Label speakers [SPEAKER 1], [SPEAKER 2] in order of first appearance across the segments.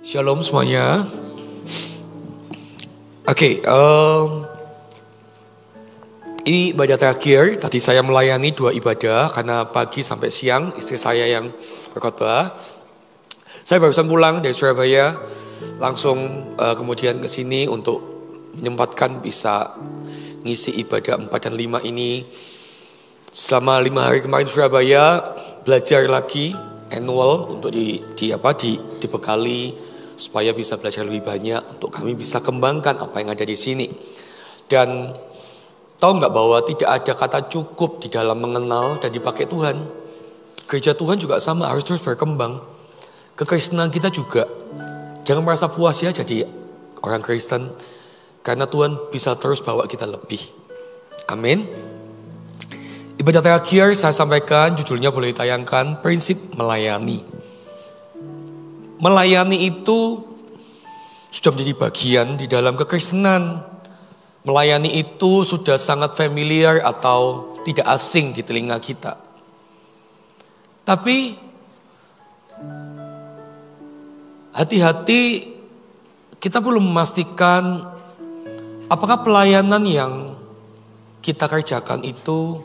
[SPEAKER 1] Shalom semuanya. Oke, ini ibadah terakhir. Tadi saya melayani 2 ibadah karena pagi sampai siang istri saya yang berkhotbah. Saya barusan pulang dari Surabaya, langsung kemudian ke sini untuk menyempatkan bisa ngisi ibadah 4 dan 5 ini. Selama 5 hari kemarin Surabaya belajar lagi annual untuk dibekali supaya bisa belajar lebih banyak untuk kami bisa kembangkan apa yang ada di sini. Dan tahu nggak bahwa tidak ada kata cukup di dalam mengenal dan dipakai Tuhan. Gereja Tuhan juga sama, harus terus berkembang. Kekristenan kita juga. Jangan merasa puas ya jadi orang Kristen, karena Tuhan bisa terus bawa kita lebih. Amin. Ibadah terakhir saya sampaikan, judulnya boleh ditayangkan, prinsip melayani. Melayani itu sudah menjadi bagian di dalam kekristenan. Melayani itu sudah sangat familiar atau tidak asing di telinga kita. Tapi hati-hati, kita perlu memastikan apakah pelayanan yang kita kerjakan itu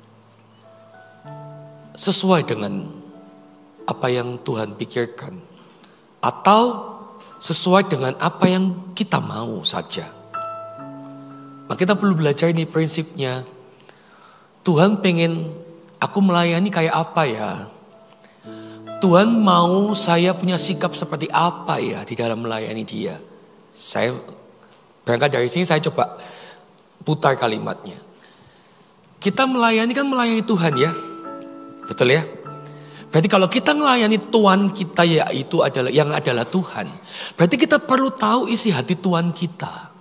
[SPEAKER 1] sesuai dengan apa yang Tuhan pikirkan, atau sesuai dengan apa yang kita mau saja. Maka kita perlu belajar ini prinsipnya. Tuhan pengen aku melayani kayak apa ya? Tuhan mau saya punya sikap seperti apa ya di dalam melayani Dia? Saya berangkat dari sini, saya coba putar kalimatnya. Kita melayani kan melayani Tuhan ya, betul ya? Berarti kalau kita melayani Tuhan kita yaitu adalah Tuhan, berarti kita perlu tahu isi hati Tuhan kita.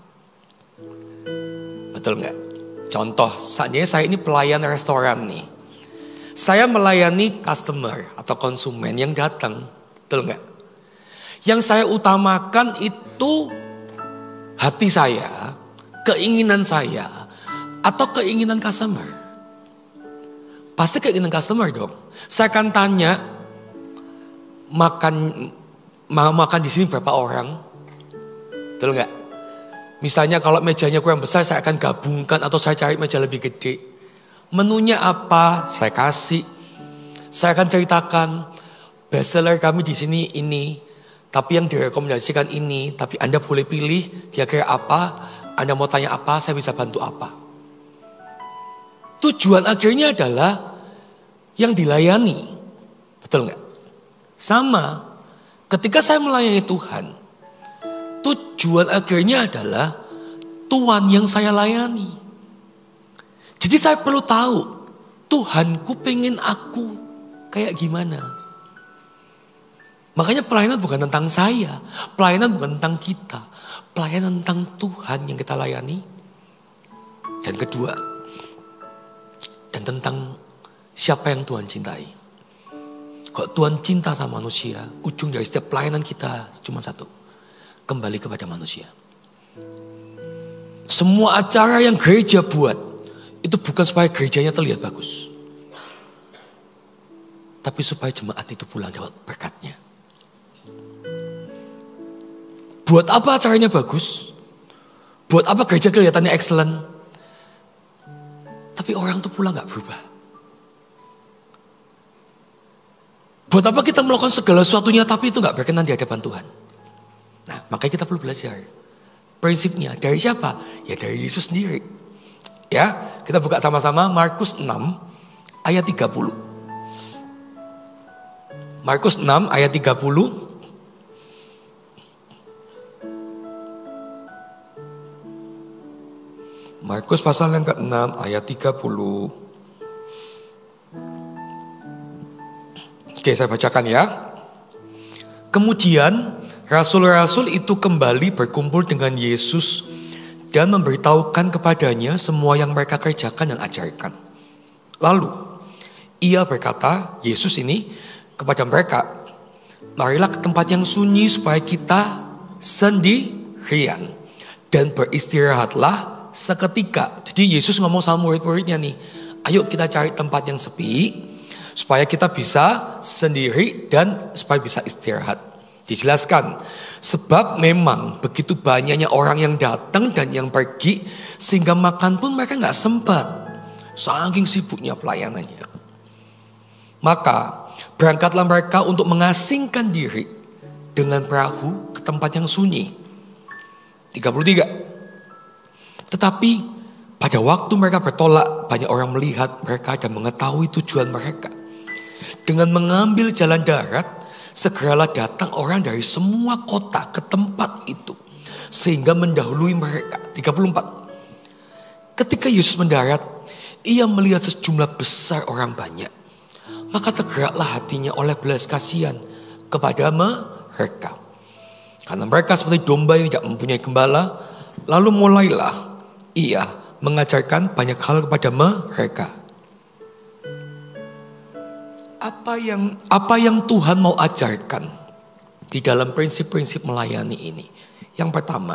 [SPEAKER 1] Betul nggak? Contoh, saatnya saya ini pelayan restoran nih. Saya melayani customer atau konsumen yang datang, betul nggak? Yang saya utamakan itu hati saya, keinginan saya, atau keinginan customer. Pasti keinginan customer dong. Saya akan tanya, makan di sini berapa orang? Betul nggak? Misalnya kalau mejanya kurang besar, saya akan gabungkan atau saya cari meja lebih gede. Menunya apa? Saya kasih. Saya akan ceritakan bestseller kami di sini ini, tapi yang direkomendasikan ini. Tapi Anda boleh pilih kira-kira apa? Anda mau tanya apa? Saya bisa bantu apa? Tujuan akhirnya adalah yang dilayani. Betul nggak? Sama, ketika saya melayani Tuhan, tujuan akhirnya adalah Tuhan yang saya layani. Jadi saya perlu tahu, Tuhanku pengen aku kayak gimana. Makanya pelayanan bukan tentang saya, pelayanan bukan tentang kita, pelayanan tentang Tuhan yang kita layani. Dan kedua, dan tentang siapa yang Tuhan cintai. Kalau Tuhan cinta sama manusia, ujung dari setiap pelayanan kita cuma satu. Kembali kepada manusia. Semua acara yang gereja buat, itu bukan supaya gerejanya terlihat bagus. Tapi supaya jemaat itu pulang dapat berkatnya. Buat apa acaranya bagus? Buat apa gereja kelihatannya excellent? Tapi orang tuh pulang gak berubah. Buat apa kita melakukan segala sesuatunya tapi itu gak berkenan di hadapan Tuhan? Nah, makanya kita perlu belajar. Prinsipnya dari siapa? Ya dari Yesus sendiri. Ya, kita buka sama-sama Markus 6 ayat 30. Markus 6 ayat 30. Markus pasal yang ke-6 ayat 30. Oke, saya bacakan ya. Kemudian rasul-rasul itu kembali berkumpul dengan Yesus dan memberitahukan kepadanya semua yang mereka kerjakan dan ajarkan. Lalu ia berkata, Yesus ini kepada mereka, marilah ke tempat yang sunyi supaya kita sendirian dan beristirahatlah seketika. Jadi Yesus ngomong sama murid-muridnya nih, ayo kita cari tempat yang sepi supaya kita bisa sendiri dan supaya bisa istirahat. Dijelaskan, sebab memang begitu banyaknya orang yang datang dan yang pergi, sehingga makan pun mereka nggak sempat. Saking sibuknya pelayanannya. Maka berangkatlah mereka untuk mengasingkan diri dengan perahu ke tempat yang sunyi. 33. Tetapi pada waktu mereka bertolak, banyak orang melihat mereka dan mengetahui tujuan mereka. Dengan mengambil jalan darat, segeralah datang orang dari semua kota ke tempat itu, sehingga mendahului mereka. 34. Ketika Yesus mendarat, ia melihat sejumlah besar orang banyak. Maka tergeraklah hatinya oleh belas kasihan kepada mereka. Karena mereka seperti domba yang tidak mempunyai gembala. Lalu mulailah ia mengajarkan banyak hal kepada mereka. Apa yang Tuhan mau ajarkan di dalam prinsip-prinsip melayani ini? Yang pertama,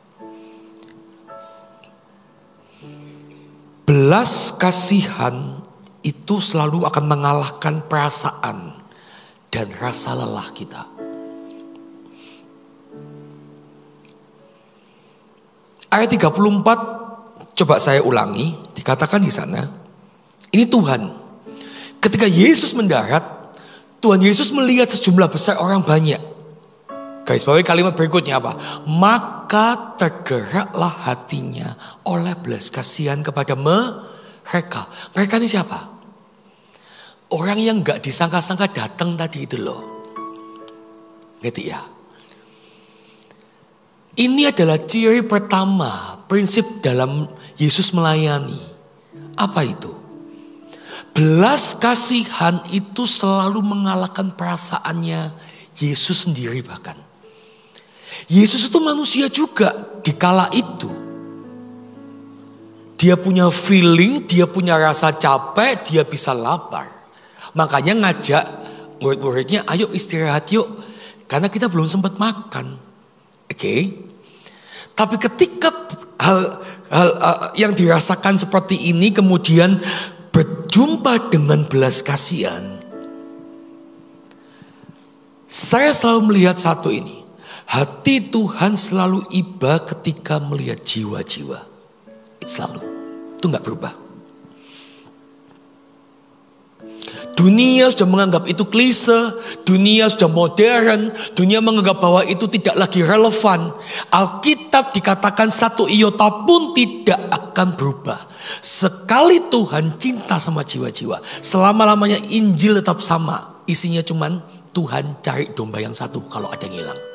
[SPEAKER 1] belas kasihan itu selalu akan mengalahkan perasaan dan rasa lelah kita. Ayat 34, coba saya ulangi, dikatakan di sana, ini Tuhan. Ketika Yesus mendarat, Tuhan Yesus melihat sejumlah besar orang banyak. Guys, bawahi kalimat berikutnya apa? Maka tergeraklah hatinya oleh belas kasihan kepada mereka. Mereka ini siapa? Orang yang gak disangka-sangka datang tadi itu loh. Ngerti ya? Ini adalah ciri pertama, prinsip dalam Yesus melayani. Apa itu? Belas kasihan itu selalu mengalahkan perasaannya Yesus sendiri bahkan. Yesus itu manusia juga di kala itu. Dia punya feeling, dia punya rasa capek, dia bisa lapar. Makanya ngajak murid-muridnya, ayo istirahat yuk. Karena kita belum sempat makan. Oke. Tapi ketika hal yang dirasakan seperti ini kemudian berjumpa dengan belas kasihan. Saya selalu melihat satu ini. Hati Tuhan selalu iba ketika melihat jiwa-jiwa. Itu selalu. Itu gak berubah. Dunia sudah menganggap itu klise, dunia sudah modern, dunia menganggap bahwa itu tidak lagi relevan. Alkitab dikatakan satu iota pun tidak akan berubah. Sekali Tuhan cinta sama jiwa-jiwa, selama-lamanya Injil tetap sama. Isinya cuman Tuhan cari domba yang satu kalau ada yang hilang.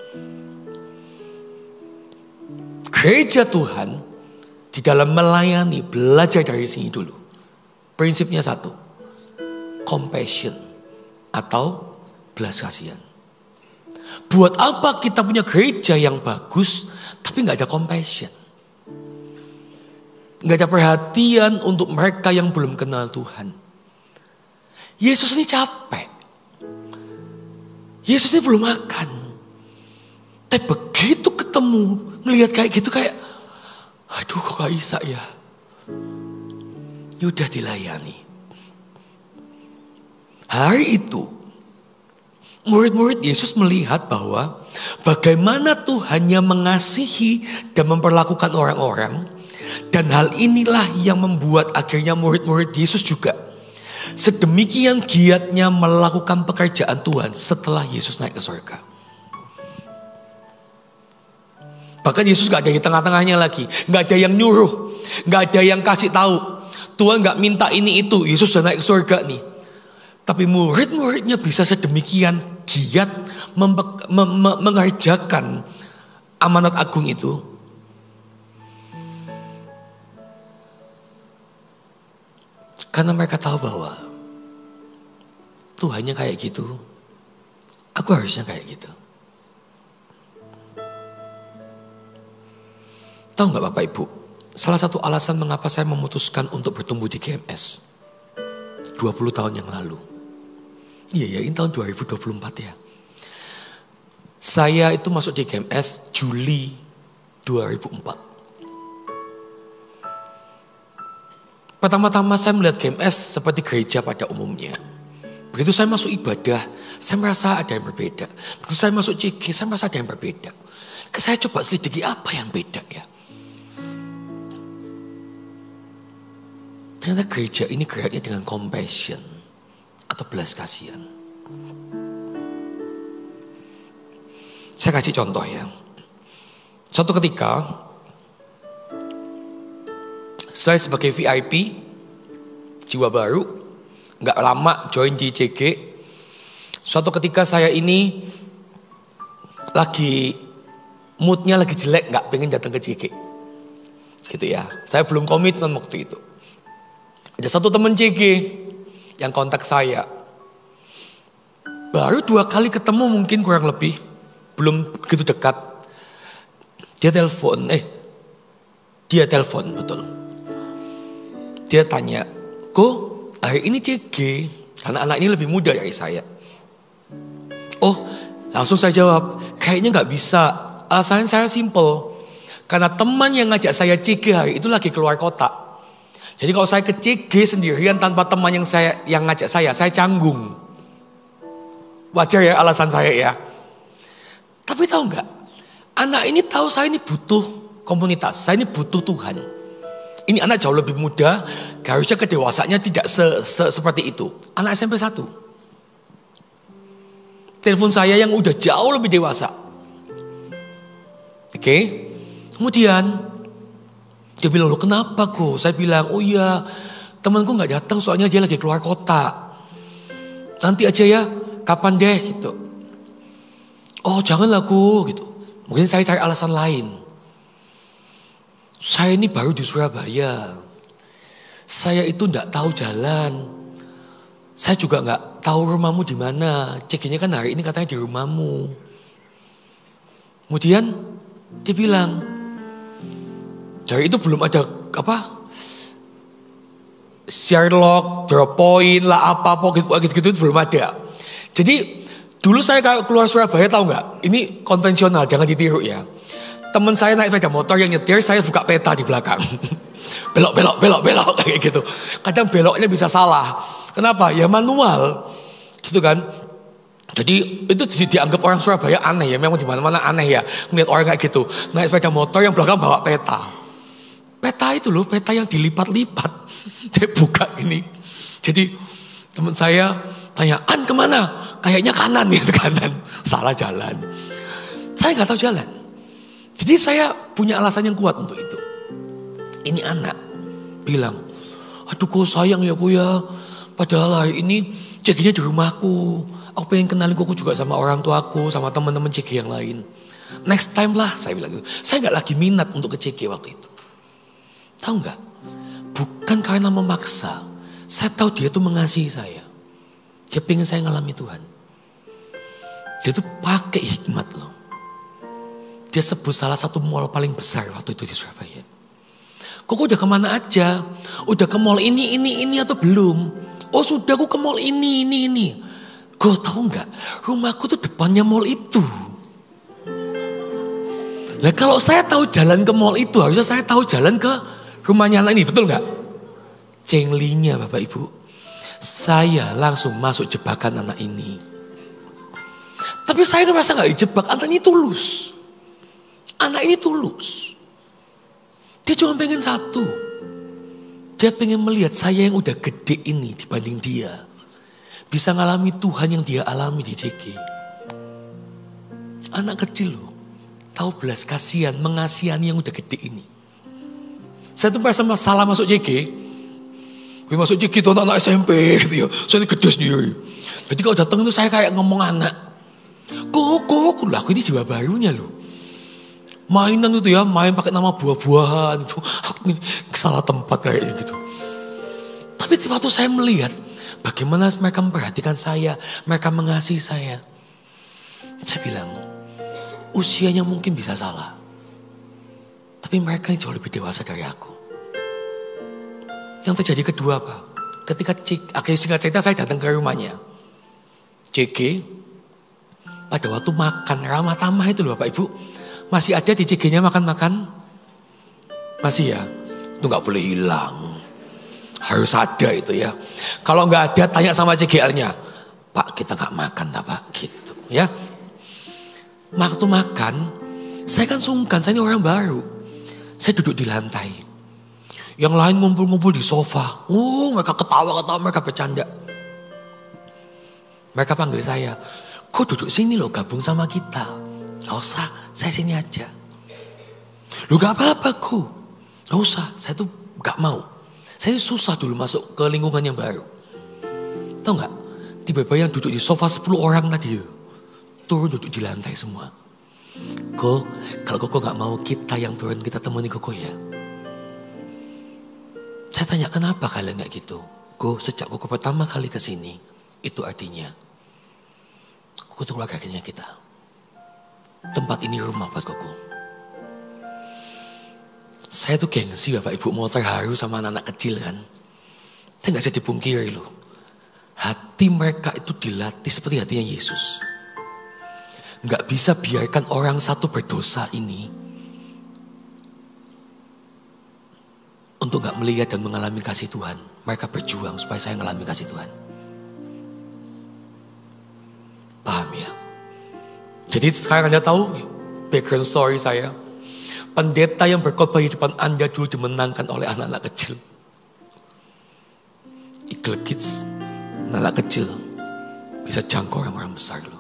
[SPEAKER 1] Gereja Tuhan di dalam melayani belajar dari sini dulu. Prinsipnya satu. Compassion atau belas kasihan. Buat apa kita punya gereja yang bagus tapi gak ada compassion? Gak ada perhatian untuk mereka yang belum kenal Tuhan. Yesus ini capek. Yesus ini belum makan. Tapi begitu ketemu, ngelihat kayak gitu kayak, aduh kok gak bisa ya. Udah dilayani. Hari itu, murid-murid Yesus melihat bahwa bagaimana Tuhannya mengasihi dan memperlakukan orang-orang. Dan hal inilah yang membuat akhirnya murid-murid Yesus juga sedemikian giatnya melakukan pekerjaan Tuhan setelah Yesus naik ke surga. Bahkan Yesus gak ada di tengah-tengahnya lagi. Gak ada yang nyuruh. Gak ada yang kasih tahu. Tuhan gak minta ini itu. Yesus sudah naik ke surga nih. Tapi murid-muridnya bisa sedemikian giat mengerjakan amanat agung itu. Karena mereka tahu bahwa Tuhannya kayak gitu. Aku harusnya kayak gitu. Tahu gak Bapak Ibu? Salah satu alasan mengapa saya memutuskan untuk bertumbuh di GMS 20 tahun yang lalu. Iya ya, ini tahun 2024 ya. Saya itu masuk di GMS Juli 2004. Pertama-tama saya melihat GMS seperti gereja pada umumnya. Begitu saya masuk ibadah, saya merasa ada yang berbeda. Begitu saya masuk CG, saya merasa ada yang berbeda. Saya coba selidiki apa yang beda ya. Ternyata gereja ini geraknya dengan compassion atau belas kasihan. Saya kasih contoh ya. Suatu ketika, saya sebagai VIP, jiwa baru, gak lama join di CG. Suatu ketika saya ini lagi moodnya lagi jelek, gak pengen datang ke CG. Gitu ya, saya belum komitmen waktu itu. Ada satu teman CG yang kontak saya. Baru 2 kali ketemu mungkin kurang lebih. Belum begitu dekat. Dia telepon, betul. Dia tanya, "Kok hari ini CG?" Karena anak ini lebih muda dari saya. Oh, langsung saya jawab, kayaknya gak bisa. Alasannya saya simple. Karena teman yang ngajak saya CG hari itu lagi keluar kota. Jadi kalau saya ke CG sendirian tanpa teman yang ngajak saya canggung. Wajar ya alasan saya ya. Tapi tahu nggak? Anak ini tahu saya ini butuh komunitas. Saya ini butuh Tuhan. Ini anak jauh lebih muda. Harusnya kedewasanya tidak seperti itu. Anak SMP 1. Telepon saya yang udah jauh lebih dewasa. Oke. Kemudian dia bilang, "Loh kenapa kok?" Saya bilang, "Oh iya, temanku nggak datang soalnya dia lagi keluar kota. Nanti aja ya, kapan deh gitu." "Oh janganlah ku," gitu. Mungkin saya cari alasan lain. Saya ini baru di Surabaya. Saya itu nggak tahu jalan. Saya juga nggak tahu rumahmu di mana. CG-nya kan hari ini katanya di rumahmu. Kemudian dia bilang, dari itu belum ada share log, drop point lah apa gitu belum ada. Jadi dulu saya keluar Surabaya tahu nggak? Ini konvensional, jangan ditiru ya. Teman saya naik sepeda motor yang nyetir, saya buka peta di belakang. belok kayak gitu. Kadang beloknya bisa salah. Kenapa? Ya manual, gitu kan. Jadi itu dianggap orang Surabaya aneh ya. Memang di mana-mana aneh ya. Melihat orang kayak gitu naik sepeda motor yang belakang bawa peta. Peta itu loh, peta yang dilipat-lipat. Saya buka ini. Jadi teman saya tanya, "An kemana?" Kayaknya kanan gitu, kanan. Salah jalan. Saya nggak tahu jalan. Jadi saya punya alasan yang kuat untuk itu. Ini anak bilang, "Aduh kok sayang ya ku ya. Padahal hari ini CG-nya di rumahku. Aku pengen kenalin kok juga sama orang tuaku, sama teman-teman CG yang lain. Next time lah," saya bilang gitu. Saya nggak lagi minat untuk ke CG waktu itu. Tahu nggak? Bukan karena memaksa. Saya tahu dia tuh mengasihi saya. Dia pengen saya ngalami Tuhan. Dia tuh pakai hikmat loh. Dia sebut salah satu mall paling besar waktu itu di Surabaya. "Kok udah kemana aja? Udah ke mall ini atau belum?" "Oh sudah, aku ke mall ini. Gue tahu nggak? Rumahku tuh depannya mall itu. Lah kalau saya tahu jalan ke mall itu, harusnya saya tahu jalan ke rumahnya anak ini, betul nggak?" Cenglinya Bapak Ibu, saya langsung masuk jebakan anak ini. Tapi saya merasa nggak dijebak, anak ini tulus. Anak ini tulus. Dia cuma pengen satu. Dia pengen melihat saya yang udah gede ini dibanding dia. Bisa ngalami Tuhan yang dia alami di CG. Anak kecil loh. Tahu belas kasihan, mengasihani yang udah gede ini. Saya tuh merasa salah masuk CG. Gue masuk CG tuh anak SMP gitu ya. Saya ini gede sendiri. Jadi kalau datang itu saya kayak ngomong anak. Kok aku ini jiwa barunya loh. Mainan itu ya, main pakai nama buah-buahan itu. Aku ini salah tempat kayaknya gitu. Tapi waktu saya melihat bagaimana mereka memperhatikan saya, mereka mengasihi saya. Saya bilang, usianya mungkin bisa salah. Tapi mereka jauh lebih dewasa dari aku. Yang terjadi kedua apa? Ketika akhirnya singkat cerita saya datang ke rumahnya. CG, pada waktu makan ramah tamah itu loh Bapak Ibu. Masih ada di CG-nya makan-makan? Masih ya? Itu gak boleh hilang. Harus ada itu ya. Kalau gak ada tanya sama CGL-nya. Pak kita gak makan tak Pak gitu ya. Waktu makan saya kan sungkan, saya ini orang baru. Saya duduk di lantai. Yang lain ngumpul-ngumpul di sofa. Mereka ketawa-ketawa, mereka bercanda. Mereka panggil saya, kok duduk sini loh gabung sama kita. Gak usah, saya sini aja. Lu gak apa-apa ku. Gak usah, saya tuh gak mau. Saya susah dulu masuk ke lingkungan yang baru. Tahu gak? Tiba-tiba yang duduk di sofa 10 orang tadi. Turun duduk di lantai semua. Ko, kalau Koko gak mau kita yang turun kita temani Koko ya. Saya tanya kenapa kalian gak gitu. Ko, sejak Koko pertama kali kesini. Itu artinya Koko itu keluarganya kita. Tempat ini rumah buat Koko. Saya tuh gengsi Bapak Ibu mau terharu sama anak-anak kecil kan. Itu gak bisa dipungkiri loh. Hati mereka itu dilatih seperti hatinya Yesus. Gak bisa biarkan orang satu berdosa ini untuk gak melihat dan mengalami kasih Tuhan. Mereka berjuang supaya saya mengalami kasih Tuhan. Paham ya? Jadi sekarang Anda tahu background story saya. Pendeta yang berkhotbah di depan Anda dulu dimenangkan oleh anak-anak kecil. Eagle Kids, anak kecil bisa jangkau orang-orang besar loh.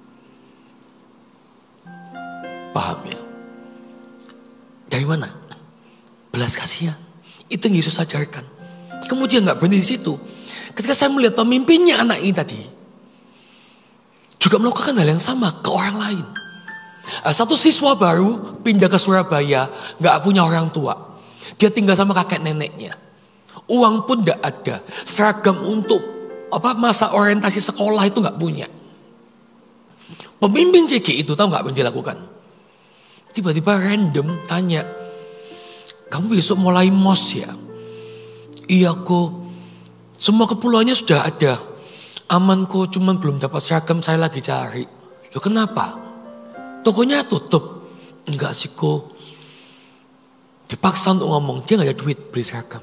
[SPEAKER 1] Paham ya? Dari mana? Belas kasihan. Itu yang Yesus ajarkan. Kemudian gak berhenti di situ. Ketika saya melihat pemimpinnya anak ini tadi, juga melakukan hal yang sama ke orang lain. Satu siswa baru pindah ke Surabaya, gak punya orang tua. Dia tinggal sama kakek neneknya. Uang pun gak ada. Seragam untuk masa orientasi sekolah itu gak punya. Pemimpin CG itu tahu gak apa yang dilakukan? Tiba-tiba random tanya, kamu besok mulai mos ya? Iya kok, semua keperluannya sudah ada. Aman kok, cuman belum dapat seragam, saya lagi cari. Loh kenapa? Tokonya tutup. Enggak sih kok. Dipaksa untuk ngomong, dia gak ada duit beli seragam.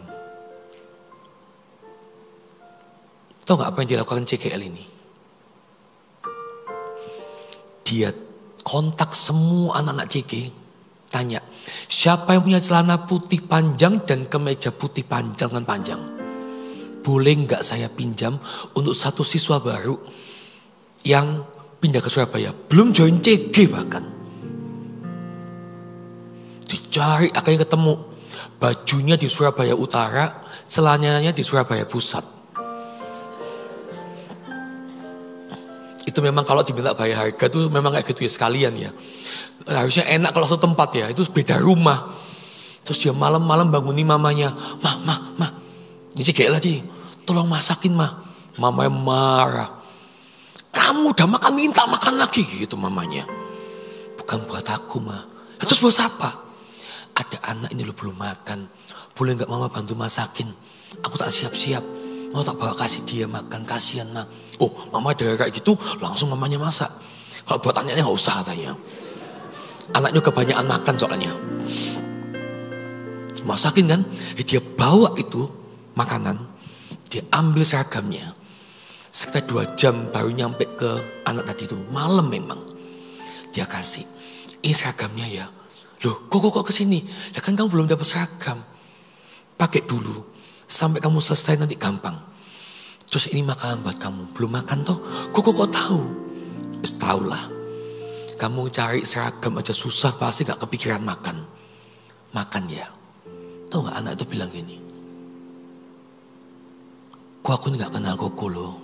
[SPEAKER 1] Tahu gak apa yang dilakukan CGL ini? Dia kontak semua anak-anak CG. Tanya, siapa yang punya celana putih panjang dan kemeja putih panjang dan panjang? Boleh gak saya pinjam untuk satu siswa baru yang pindah ke Surabaya, belum join CG bahkan. Dicari akhirnya ketemu. Bajunya di Surabaya Utara, celananya di Surabaya Pusat. Itu memang kalau diminta bayar harga tuh memang kayak gitu ya sekalian ya. Harusnya enak kalau satu tempat ya, itu beda rumah. Terus dia malam-malam bangunin mamanya. Ma. Ini CG lagi, tolong masakin ma. Mamanya marah. Kamu udah makan, minta makan lagi gitu mamanya. Bukan buat aku ma. Terus buat siapa? Ada anak ini lo belum makan. Boleh gak mama bantu masakin? Aku tak siap-siap. Mau tak bawa kasih dia makan, kasihan ma. Oh mama ada kayak gitu langsung mamanya masak. Kalau buat anaknya gak usah katanya. Anaknya kebanyakan makan soalnya. Masakin kan. Dia bawa itu makanan. Dia ambil seragamnya. Sekitar 2 jam baru nyampe ke anak tadi itu. Malam memang. Dia kasih. Ini seragamnya ya. Loh kok kesini? Ya kan kamu belum dapat seragam. Pakai dulu. Sampai kamu selesai nanti gampang. Terus ini makanan buat kamu. Belum makan toh? Kok tahu? Tahu lah. Kamu cari seragam aja susah. Pasti gak kepikiran makan. Makan ya. Tahu gak anak itu bilang gini. Kok aku ini gak kenal Koko loh.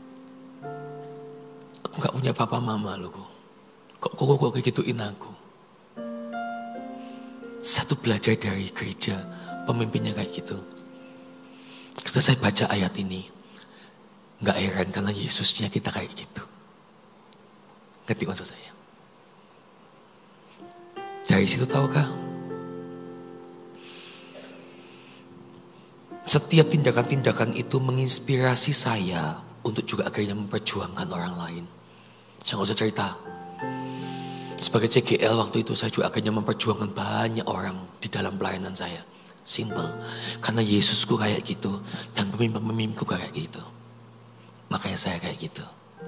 [SPEAKER 1] Aku gak punya papa mama loh kok. Kok kayak gituin aku. Satu belajar dari gereja. Pemimpinnya kayak gitu. Ketika saya baca ayat ini. Gak heran karena Yesusnya kita kayak gitu. Ngerti maksud saya? Dari situ tahukah? Setiap tindakan-tindakan itu menginspirasi saya. Untuk juga akhirnya memperjuangkan orang lain. Saya gak usah cerita. Sebagai CGL waktu itu saya juga akhirnya memperjuangkan banyak orang di dalam pelayanan saya. Simple. Karena Yesusku kayak gitu. Dan pemimpin-pemimpinku kayak gitu. Makanya saya kayak gitu.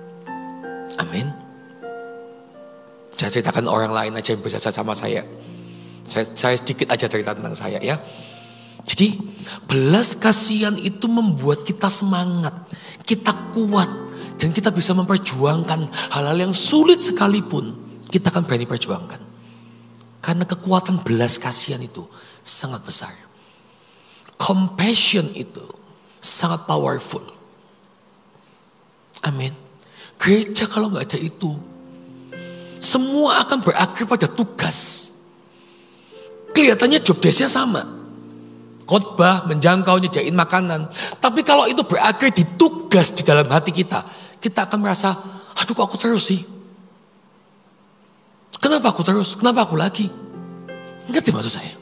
[SPEAKER 1] Amin. Saya ceritakan orang lain aja yang berjasa sama saya. Saya sedikit aja cerita tentang saya ya. Jadi belas kasihan itu membuat kita semangat, kita kuat, dan kita bisa memperjuangkan hal-hal yang sulit sekalipun. Kita akan berani perjuangkan. Karena kekuatan belas kasihan itu sangat besar. Compassion itu sangat powerful. Amin. Gereja kalau nggak ada itu, semua akan berakhir pada tugas. Kelihatannya job desk-nya sama. Khotbah, menjangkau, nyediain makanan. Tapi kalau itu berakhir di tugas di dalam hati kita, kita akan merasa, aduh kok aku terus sih? Kenapa aku terus? Kenapa aku lagi? Ngerti maksud saya?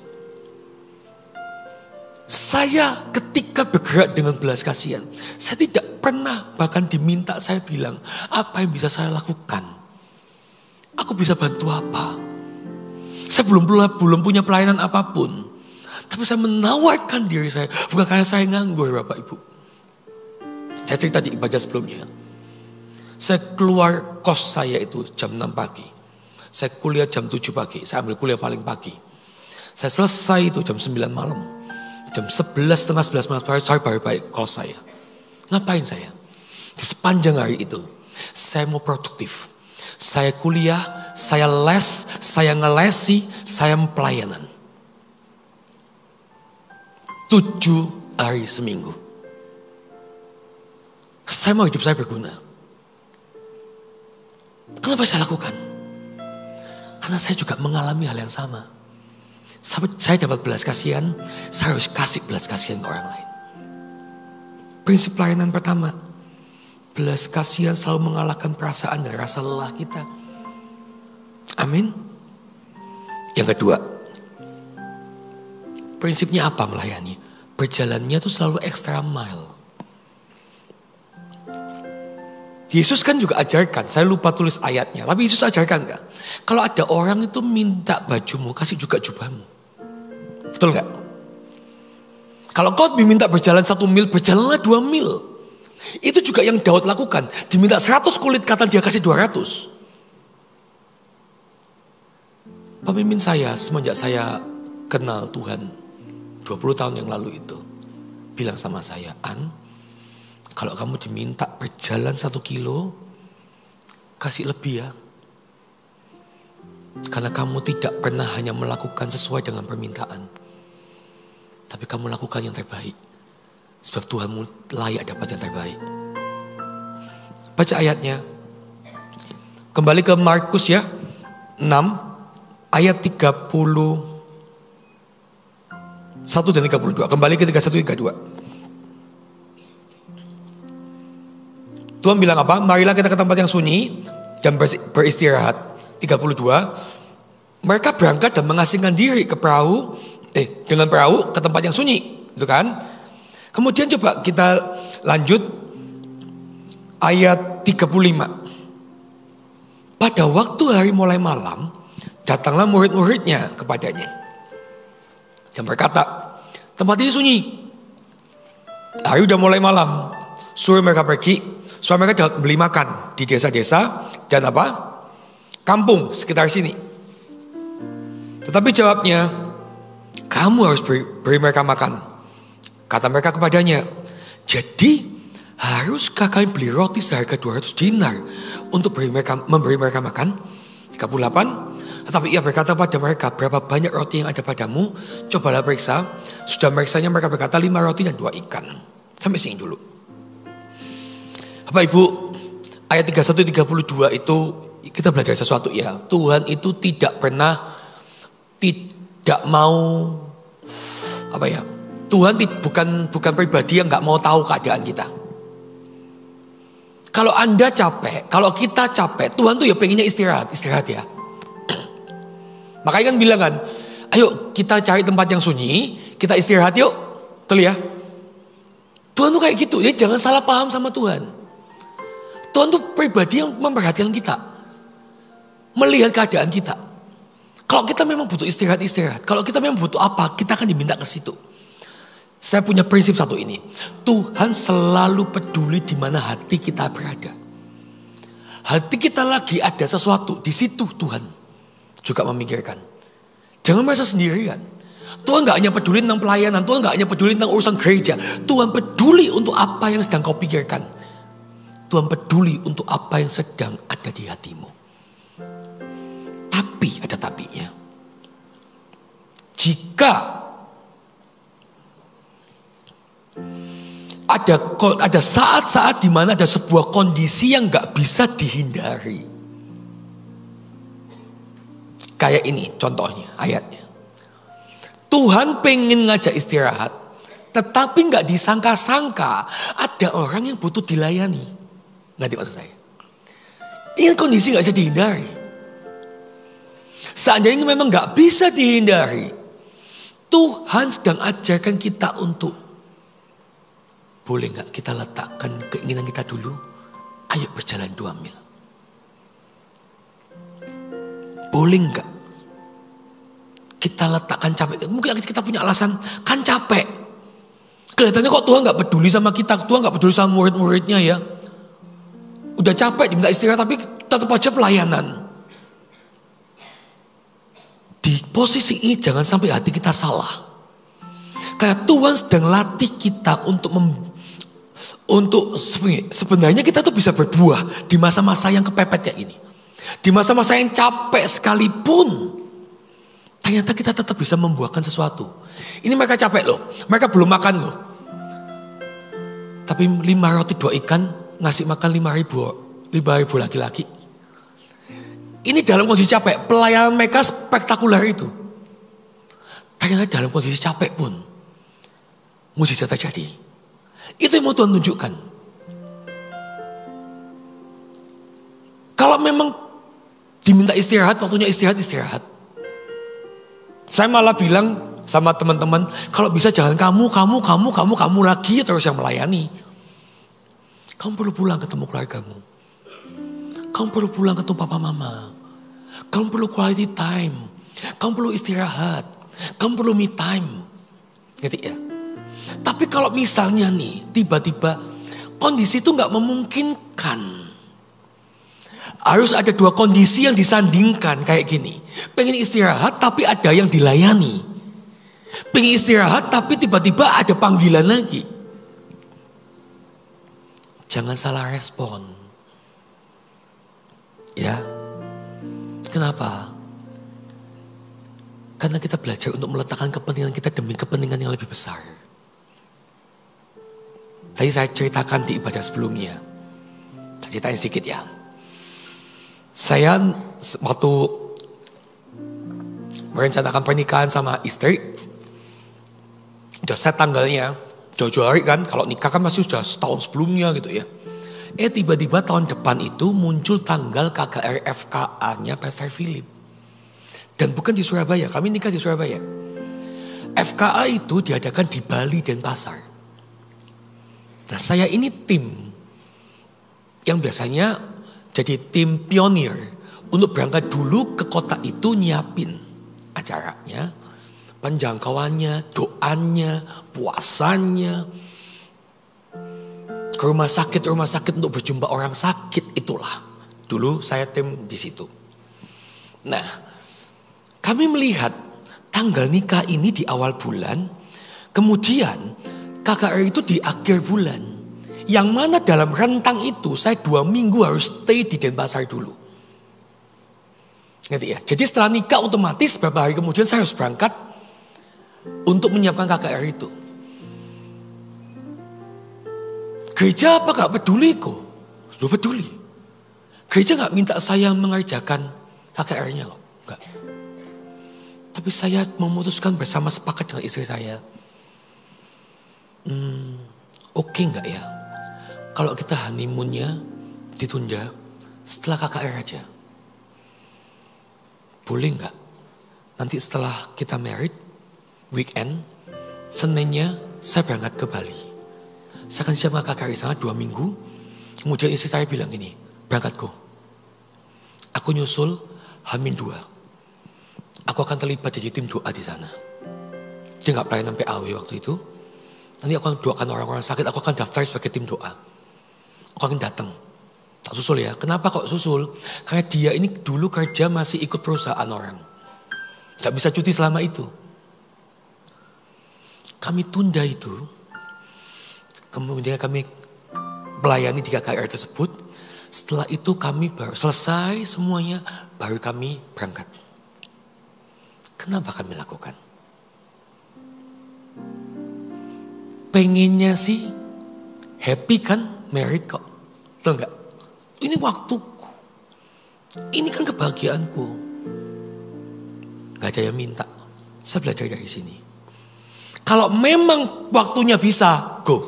[SPEAKER 1] Saya ketika bergerak dengan belas kasihan, saya tidak pernah bahkan diminta saya bilang, apa yang bisa saya lakukan? Aku bisa bantu apa? Saya belum punya pelayanan apapun. Tapi saya menawarkan diri saya, bukan karena saya nganggur Bapak Ibu. Saya cerita di ibadah sebelumnya. Saya keluar kos saya itu jam 6 pagi. Saya kuliah jam 7 pagi, saya ambil kuliah paling pagi. Saya selesai itu jam 9 malam. Jam 11, setengah 11 malam saya baru balik kos saya. Ngapain saya? Di sepanjang hari itu, saya mau produktif. Saya kuliah, saya les, saya ngelesi, saya pelayanan. 7 hari seminggu. Saya mau hidup saya berguna. Kenapa saya lakukan? Karena saya juga mengalami hal yang sama. Saya dapat belas kasihan, saya harus kasih belas kasihan ke orang lain. Prinsip pelayanan pertama, belas kasihan selalu mengalahkan perasaan dan rasa lelah kita. Amin. Yang kedua, prinsipnya apa melayani? Berjalannya itu selalu extra mile. Yesus kan juga ajarkan, saya lupa tulis ayatnya, tapi Yesus ajarkan gak? Kalau ada orang itu minta bajumu, kasih juga jubahmu. Betul gak? Kalau kau diminta berjalan 1 mil, berjalanlah 2 mil. Itu juga yang Daud lakukan. Diminta 100 kulit kata dia kasih 200. Pemimpin saya semenjak saya kenal Tuhan 20 tahun yang lalu itu bilang sama saya, An, kalau kamu diminta berjalan 1 kilo, kasih lebih ya. Karena kamu tidak pernah hanya melakukan sesuai dengan permintaan. Tapi kamu lakukan yang terbaik. Sebab Tuhanmu layak dapat yang terbaik. Baca ayatnya. Kembali ke Markus ya. 6 ayat 31 dan 32. Kembali ke 31-32. Tuhan bilang apa? Marilah kita ke tempat yang sunyi dan beristirahat. 32. Mereka berangkat dan mengasingkan diri ke perahu, dengan perahu ke tempat yang sunyi, itu kan? Kemudian coba kita lanjut ayat 35. Pada waktu hari mulai malam, datanglah murid-muridnya kepadanya dan berkata, tempat ini sunyi, hari udah mulai malam, suruh mereka pergi. Supaya mereka dapat beli makan di desa-desa dan apa? Kampung sekitar sini. Tetapi jawabnya, kamu harus beri mereka makan. Kata mereka kepadanya, jadi haruskah kami beli roti seharga 200 dinar untuk memberi mereka makan? 38. Tetapi ia berkata pada mereka, berapa banyak roti yang ada padamu? Cobalah periksa. Sudah meriksanya mereka berkata 5 roti dan 2 ikan. Sampai sini dulu. Bapak Ibu, ayat 31-32 itu kita belajar sesuatu ya. Tuhan itu tidak pernah tidak mau Tuhan bukan pribadi yang nggak mau tahu keadaan kita. Kalau Anda capek, kalau kita capek, Tuhan tuh ya pengennya istirahat ya. Makanya kan bilang kan, ayo kita cari tempat yang sunyi, kita istirahat yuk. Betul ya? Tuhan tuh kayak gitu, ya jangan salah paham sama Tuhan. Tuhan tuh pribadi yang memperhatikan kita. Melihat keadaan kita. Kalau kita memang butuh istirahat. Kalau kita memang butuh apa, kita akan diminta ke situ. Saya punya prinsip satu ini. Tuhan selalu peduli di mana hati kita berada. hati kita lagi ada sesuatu, di situ Tuhan juga memikirkan. Jangan merasa sendirian. Tuhan gak hanya peduli tentang pelayanan, Tuhan gak hanya peduli tentang urusan gereja. Tuhan peduli untuk apa yang sedang kau pikirkan. Tuhan peduli untuk apa yang sedang ada di hatimu. Tapi, ada tapinya. Jika ada saat-saat di mana ada sebuah kondisi yang gak bisa dihindari. Kayak ini contohnya, ayatnya. Tuhan pengen ngajak istirahat, tetapi gak disangka-sangka ada orang yang butuh dilayani. Ngerti maksud saya? Ini kondisi gak bisa dihindari. Seandainya memang gak bisa dihindari, Tuhan sedang ajarkan kita untuk, boleh gak kita letakkan keinginan kita dulu? Ayo berjalan 2 mil. Boleh gak kita letakkan capek? Mungkin kita punya alasan, kan capek. Kelihatannya kok Tuhan gak peduli sama kita, Tuhan gak peduli sama murid-muridnya ya. Udah capek diminta istirahat tapi tetap aja pelayanan. Di posisi ini jangan sampai hati kita salah. Kayak Tuhan sedang latih kita untuk sebenarnya kita tuh bisa berbuah di masa-masa yang kepepet kayak gini. Di masa-masa yang capek sekalipun, ternyata kita tetap bisa membuahkan sesuatu. Ini mereka capek loh, mereka belum makan loh. Tapi 5 roti 2 ikan ngasih makan 5.000 laki-laki. Ini dalam kondisi capek, pelayanan mereka spektakuler itu. Ternyata dalam kondisi capek pun, mujizat terjadi. Itu yang mau Tuhan tunjukkan. Kalau memang diminta istirahat, waktunya istirahat. Saya malah bilang sama teman-teman, kalau bisa jangan kamu lagi terus yang melayani. Kamu perlu pulang ketemu keluargamu. Kamu perlu pulang ketemu papa mama. Kamu perlu quality time. Kamu perlu istirahat. Kamu perlu me time. Ngerti ya? Tapi kalau misalnya nih, tiba-tiba kondisi itu gak memungkinkan. Harus ada 2 kondisi yang disandingkan kayak gini. Pengen istirahat tapi ada yang dilayani. Pengen istirahat tapi tiba-tiba ada panggilan lagi. Jangan salah respon. Ya. Kenapa? Karena kita belajar untuk meletakkan kepentingan kita demi kepentingan yang lebih besar. Tadi saya ceritakan di ibadah sebelumnya. Saya ceritain sedikit ya. Saya waktu merencanakan pernikahan sama istri, udah set tanggalnya, jauh-jauh hari kan, kalau nikah kan masih sudah setahun sebelumnya gitu ya. Tiba-tiba tahun depan itu muncul tanggal KKR FKA-nya Pastor Philip. Dan bukan di Surabaya, kami nikah di Surabaya. FKA itu diadakan di Bali dan Pasar. Nah saya ini tim yang biasanya jadi tim pionir untuk berangkat dulu ke kota itu nyiapin acaranya, penjangkauannya, doanya, puasanya, ke rumah sakit untuk berjumpa orang sakit, itulah. Dulu saya tim di situ. Nah, kami melihat tanggal nikah ini di awal bulan, kemudian KKR itu di akhir bulan. Yang mana dalam rentang itu saya 2 minggu harus stay di Denpasar dulu. Ngerti ya? Jadi setelah nikah otomatis beberapa hari kemudian saya harus berangkat untuk menyiapkan KKR itu. Gereja apa gak peduli kok? Lu peduli. Gereja gak minta saya mengerjakan KKR-nya loh. Enggak. Tapi saya memutuskan bersama sepakat dengan istri saya. Oke gak ya? Kalau kita honeymoon-nya ditunda setelah KKR aja. Boleh gak? Nanti setelah kita married, weekend, Seninnya saya berangkat ke Bali. Saya akan siapkan KKR sana 2 minggu. Kemudian istri saya bilang ini, berangkatku. Aku nyusul H-2. Aku akan terlibat jadi tim doa di sana. Dia gak pelayanan PAW waktu itu. Nanti aku akan doakan orang-orang sakit. Aku akan daftar sebagai tim doa. Aku akan datang. Tak susul ya. Kenapa kok susul? Karena dia ini dulu kerja masih ikut perusahaan orang. Gak bisa cuti selama itu. Kami tunda itu. Kemudian kami melayani di KKR tersebut. Setelah itu kami baru selesai semuanya. Baru kami berangkat. Kenapa kami lakukan? Pengennya sih happy kan, married kok. Tahu enggak? Ini waktuku. Ini kan kebahagiaanku. Gak ada yang minta. Saya belajar dari sini. Kalau memang waktunya bisa, go.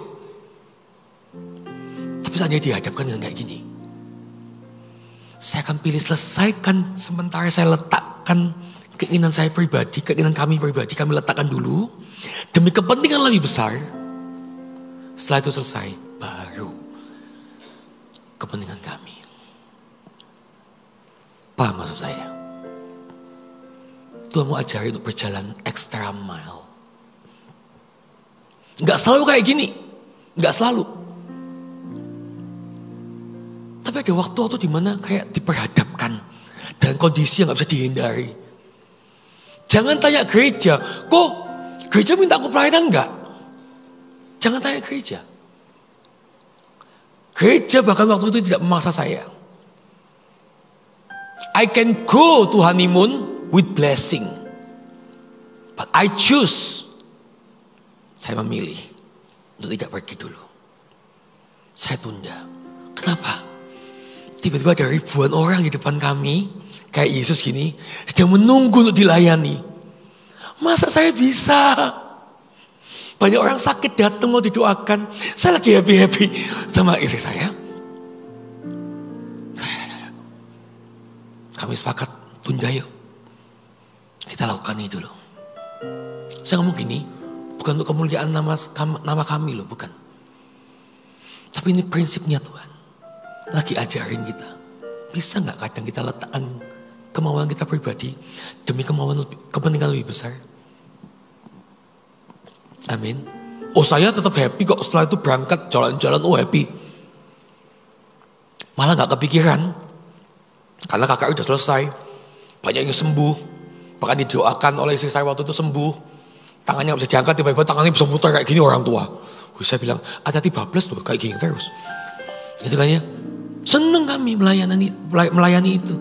[SPEAKER 1] Tapi saatnya dihadapkan dengan kayak gini. Saya akan pilih selesaikan sementara saya letakkan keinginan saya pribadi, keinginan kami pribadi, kami letakkan dulu. Demi kepentingan lebih besar. Setelah itu selesai, baru kepentingan kami. Paham maksud saya? Tuhan mau ajarin untuk berjalan extra mile. Gak selalu kayak gini. Gak selalu. Tapi ada waktu-waktu di mana kayak diperhadapkan. Dan kondisi yang gak bisa dihindari. Jangan tanya gereja. Kok gereja minta aku pelayanan enggak? Jangan tanya gereja. Gereja bahkan waktu itu tidak memaksa saya. I can go to honeymoon with blessing. But I choose. Saya memilih untuk tidak pergi dulu. Saya tunda. Kenapa? Tiba-tiba ada ribuan orang di depan kami. Kayak Yesus gini. Sedang menunggu untuk dilayani. Masa saya bisa? Banyak orang sakit datang mau didoakan. Saya lagi happy-happy sama istri saya. Kami sepakat tunda yuk. Kita lakukan ini dulu. Saya ngomong gini. Bukan untuk kemuliaan nama kami loh. Bukan. Tapi ini prinsipnya Tuhan. Lagi ajarin kita. Bisa gak kadang kita letakkan kemauan kita pribadi. Demi kepentingan lebih besar. Amin. Oh saya tetap happy kok setelah itu berangkat jalan-jalan happy. Malah gak kepikiran. Karena kakak udah selesai. Banyak yang sembuh. Bahkan didoakan oleh istri saya waktu itu sembuh. Tangannya gak bisa diangkat, tiba-tiba tangannya bisa muter kayak gini orang tua. Saya bilang, hati-hati bablas tuh kayak gini terus. Itu kan ya. Seneng kami melayani itu.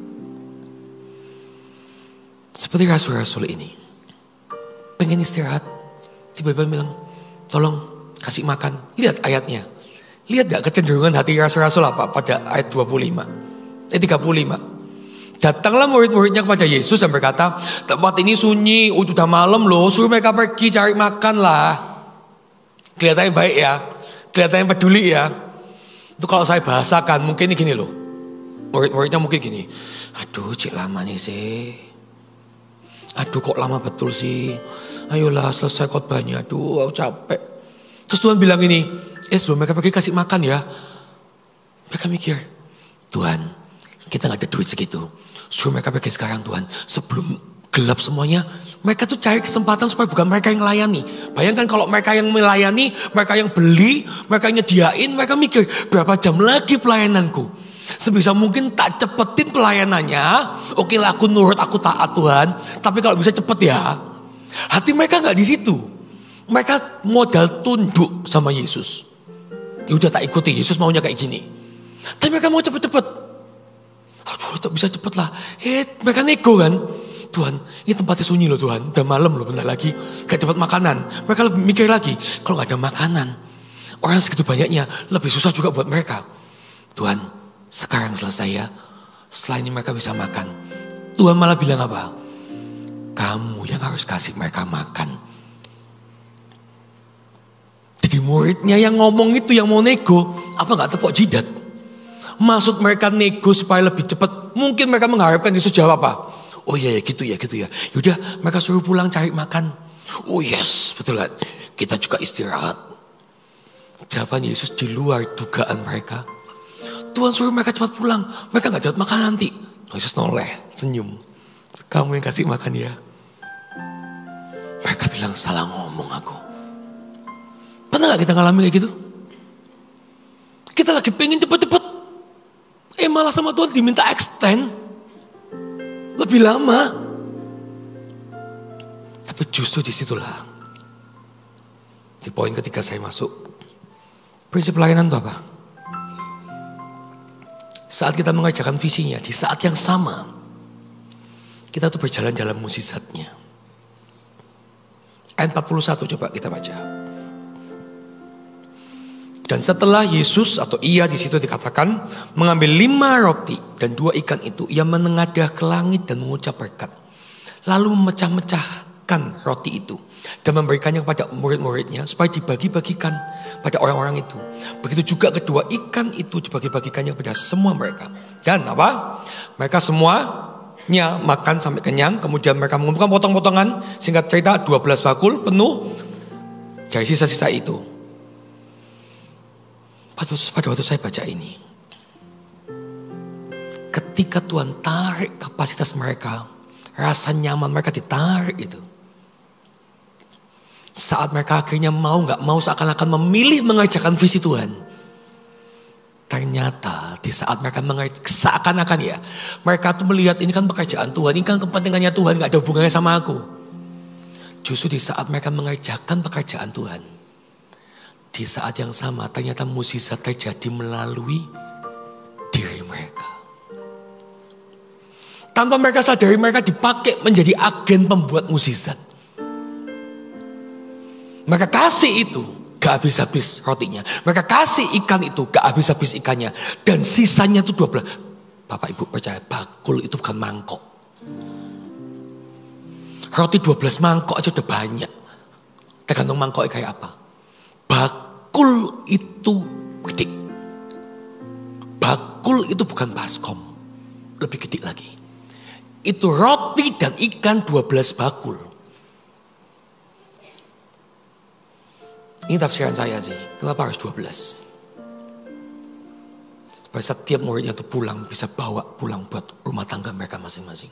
[SPEAKER 1] Seperti rasul-rasul ini. Pengen istirahat. Tiba-tiba bilang, tolong kasih makan. Lihat ayatnya. Lihat gak kecenderungan hati rasul-rasul apa pada ayat 35. 35. Datanglah murid-muridnya kepada Yesus dan berkata, tempat ini sunyi, udah malam loh, suruh mereka pergi cari makan lah. Kelihatannya baik ya, kelihatannya peduli ya. Itu kalau saya bahasakan mungkin ini gini loh. Murid-muridnya mungkin gini, aduh cik lama nih sih. Aduh kok lama betul sih. Ayolah selesai khotbahnya, aduh aku capek. Terus Tuhan bilang ini, sebelum mereka pergi kasih makan ya. Mereka mikir, Tuhan kita gak ada duit segitu. Suruh mereka pergi sekarang Tuhan. Sebelum gelap semuanya. Mereka tuh cari kesempatan supaya bukan mereka yang melayani. Bayangkan kalau mereka yang melayani. Mereka yang beli. Mereka yang nyediain. Mereka mikir berapa jam lagi pelayananku. Sebisa mungkin tak cepetin pelayanannya. Oke lah aku nurut, aku taat Tuhan. Tapi kalau bisa cepet ya. Hati mereka gak di situ. Mereka modal tunduk sama Yesus. Ya udah tak ikuti Yesus maunya kayak gini. Tapi mereka mau cepet-cepet. Aduh tak bisa cepet lah. Mereka nego kan. Tuhan ini tempatnya sunyi loh Tuhan. Udah malam loh bentar lagi. Gak dapat makanan. Mereka lebih mikir lagi. Kalau gak ada makanan. Orang segitu banyaknya. Lebih susah juga buat mereka. Tuhan sekarang selesai ya. Setelah ini mereka bisa makan. Tuhan malah bilang apa? Kamu yang harus kasih mereka makan. Jadi muridnya yang ngomong itu yang mau nego. Apa gak tepuk jidat? Maksud mereka nego supaya lebih cepat. Mungkin mereka mengharapkan Yesus jawab apa? Oh iya ya gitu ya. Yaudah mereka suruh pulang cari makan. Oh yes betul kan. Kita juga istirahat. Jawaban Yesus di luar dugaan mereka. Tuhan suruh mereka cepat pulang. Mereka gak dapat makan nanti. Yesus noleh senyum. Kamu yang kasih makan ya. Mereka bilang salah ngomong aku. Pernah gak kita ngalamin kayak gitu? Kita lagi pengen cepet-cepet. Malah sama Tuhan diminta extend. Lebih lama. Tapi justru disitulah. Di poin ketiga saya masuk. Prinsip pelayanan itu apa? Saat kita mengerjakan visinya, di saat yang sama, kita tuh berjalan dalam mukjizatnya. Ayat 41 coba kita baca. Dan setelah Yesus atau ia di situ dikatakan mengambil 5 roti dan 2 ikan itu, ia menengadah ke langit dan mengucap berkat. Lalu memecah-mecahkan roti itu dan memberikannya kepada murid-muridnya supaya dibagi-bagikan pada orang-orang itu. Begitu juga kedua ikan itu dibagi-bagikannya kepada semua mereka. Dan apa? Mereka semuanya makan sampai kenyang. Kemudian mereka mengumpulkan potong-potongan. Singkat cerita 12 bakul penuh dari sisa-sisa itu. Pada waktu saya baca ini, ketika Tuhan tarik kapasitas mereka, rasa nyaman mereka ditarik itu. Saat mereka akhirnya gak mau seakan-akan memilih mengerjakan visi Tuhan. Ternyata di saat mereka seakan-akan ya, mereka tuh melihat ini kan pekerjaan Tuhan, ini kan kepentingannya Tuhan, gak ada hubungannya sama aku. Justru di saat mereka mengerjakan pekerjaan Tuhan, di saat yang sama ternyata mukjizat terjadi melalui diri mereka. Tanpa mereka sadari mereka dipakai menjadi agen pembuat mukjizat. Mereka kasih itu gak habis-habis rotinya. Mereka kasih ikan itu gak habis-habis ikannya. Dan sisanya itu 12. Bapak Ibu percaya bakul itu bukan mangkok. Roti 12 mangkok aja udah banyak. Tergantung mangkoknya kayak apa. Bakul itu gede. Bakul itu bukan baskom. Lebih gede lagi. Itu roti dan ikan 12 bakul. Ini tafsiran saya sih. Kenapa harus 12? Supaya setiap muridnya itu pulang bisa bawa pulang buat rumah tangga mereka masing-masing.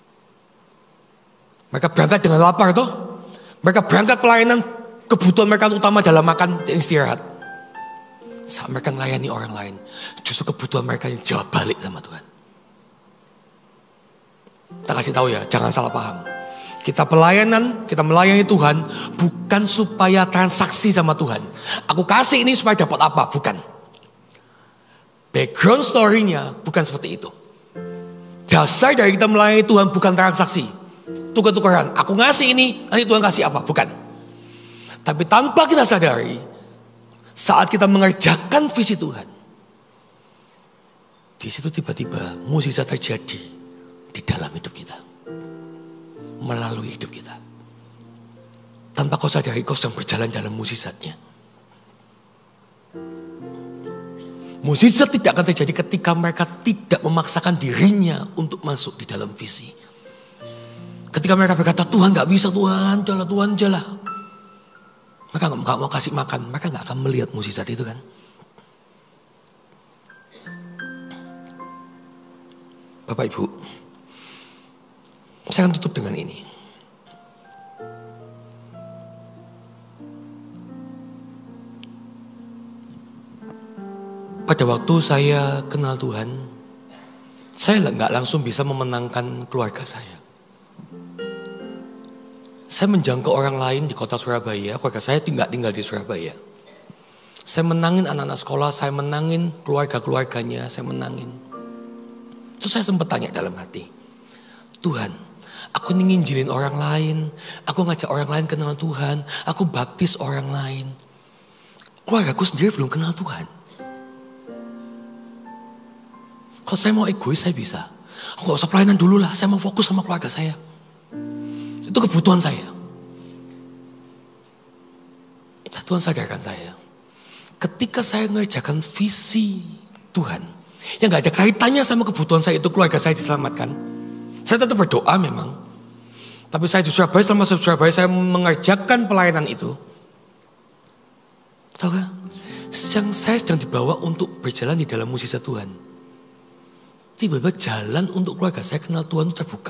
[SPEAKER 1] Mereka berangkat dengan lapar toh. Mereka berangkat pelayanan, kebutuhan mereka utama dalam makan dan istirahat. Saat mereka melayani orang lain, justru kebutuhan mereka yang jawab balik sama Tuhan. Kita kasih tahu ya, jangan salah paham. Kita melayani Tuhan bukan supaya transaksi sama Tuhan. Aku kasih ini supaya dapat apa, bukan. Background story-nya bukan seperti itu. Dasar dari kita melayani Tuhan bukan transaksi. Tukar-tukaran, aku ngasih ini, nanti Tuhan kasih apa, bukan. Tapi tanpa kita sadari, saat kita mengerjakan visi Tuhan, di situ tiba-tiba mukjizat terjadi di dalam hidup kita. Melalui hidup kita. Tanpa kau sadari kau sedang berjalan dalam mukjizatnya. Mukjizat tidak akan terjadi ketika mereka tidak memaksakan dirinya untuk masuk di dalam visi. Ketika mereka berkata, Tuhan gak bisa, Tuhan jalah. Mereka gak mau kasih makan, mereka gak akan melihat mukjizat itu kan. Bapak Ibu, saya akan tutup dengan ini. Pada waktu saya kenal Tuhan, saya nggak langsung bisa memenangkan keluarga saya. Saya menjangkau orang lain di kota Surabaya, keluarga saya tidak tinggal di Surabaya. Saya menangin anak-anak sekolah, saya menangin keluarga-keluarganya, saya menangin. Terus saya sempat tanya dalam hati, Tuhan, aku ingin nginjilin orang lain, aku ngajak orang lain kenal Tuhan, aku baptis orang lain. Keluargaku sendiri belum kenal Tuhan. Kalau saya mau egois saya bisa. Aku gak usah pelayanan dulu lah, saya mau fokus sama keluarga saya. Itu kebutuhan saya. Tuhan sadarkan saya. Ketika saya mengerjakan visi Tuhan, yang gak ada kaitannya sama kebutuhan saya itu keluarga saya diselamatkan. Saya tetap berdoa memang. Tapi saya di Surabaya, selama saya di Surabaya saya mengerjakan pelayanan itu. Tahu gak? Saya sedang dibawa untuk berjalan di dalam mukjizat Tuhan. Tiba-tiba jalan untuk keluarga saya kenal Tuhan itu terbuka.